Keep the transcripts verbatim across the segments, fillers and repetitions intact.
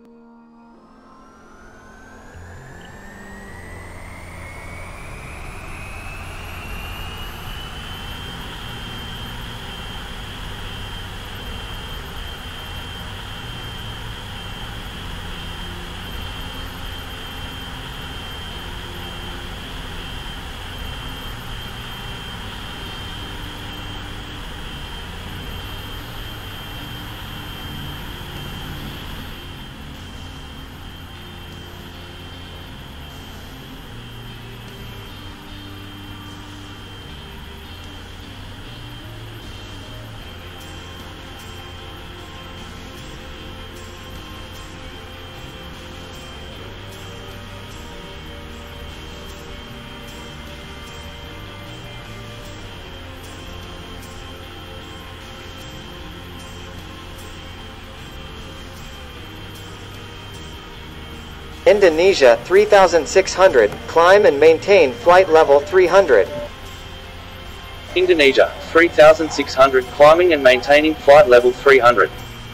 Indonesia three thousand six hundred, climb and maintain flight level three hundred. Indonesia, three thousand six hundred, climbing and maintaining flight level three hundred.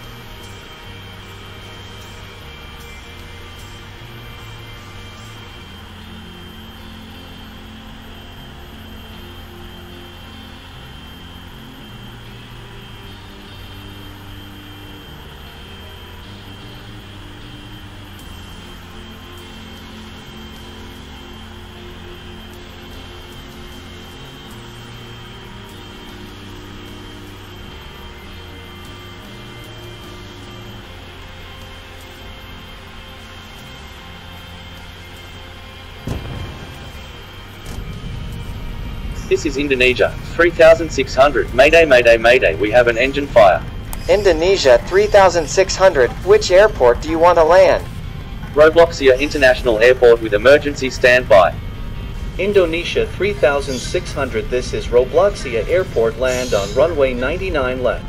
This is Indonesia, three thousand six hundred, mayday mayday mayday, we have an engine fire. Indonesia three thousand six hundred, which airport do you want to land? Robloxia International Airport with emergency standby. Indonesia three thousand six hundred, this is Robloxia Airport, land on runway ninety-nine left.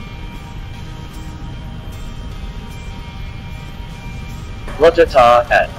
Roger tar, at